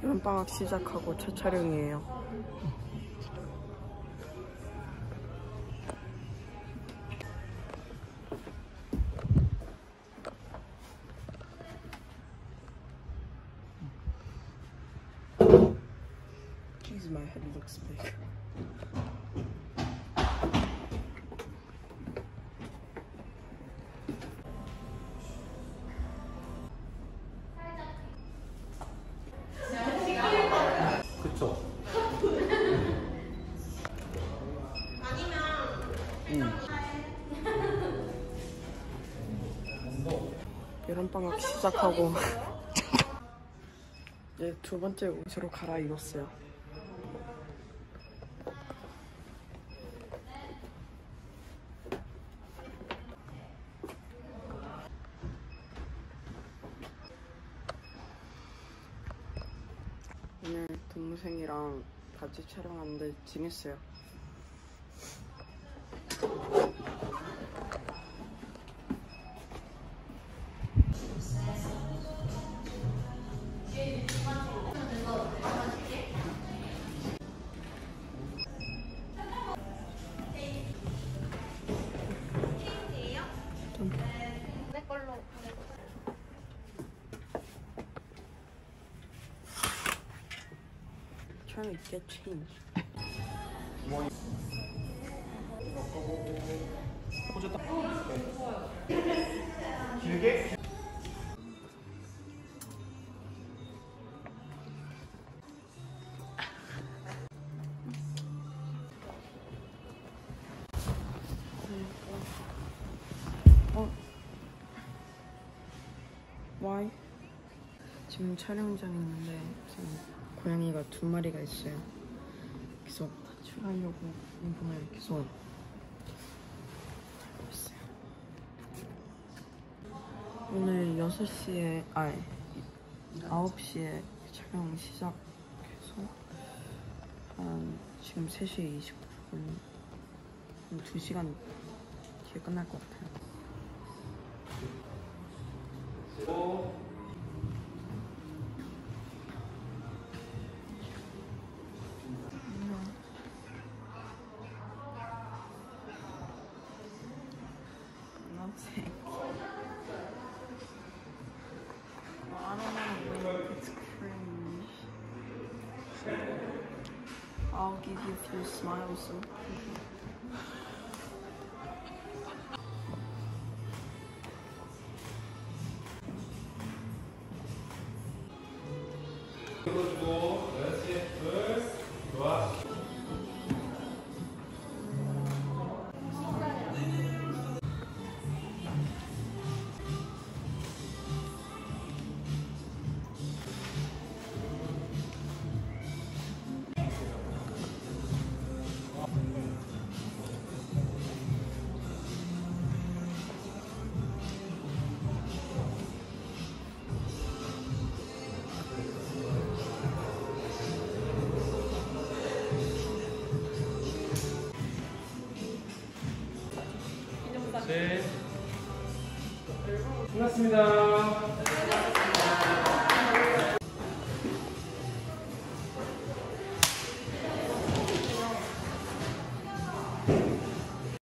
여름방학 시작하고 첫 촬영이에요. Jeez, my head looks big. 그쵸? 여름방학 시작하고 이제 두 번째 옷으로 갈아입었어요. 오늘 동생이랑 같이 촬영하는데 재밌어요. Trying to get change. 길게? Why? 지금 촬영장에 있는데 지금 고양이가 두 마리가 있어요. 계속 탈출하려고 이분을 계속 하고 있어요. 오늘 6시에 9시에 촬영 시작해서 한 지금 3시 29분 한 2시간 뒤에 끝날 것 같아요. Nothing. I don't know. It's cringe. I'll give you a few smiles. So. 네. 끝났습니다.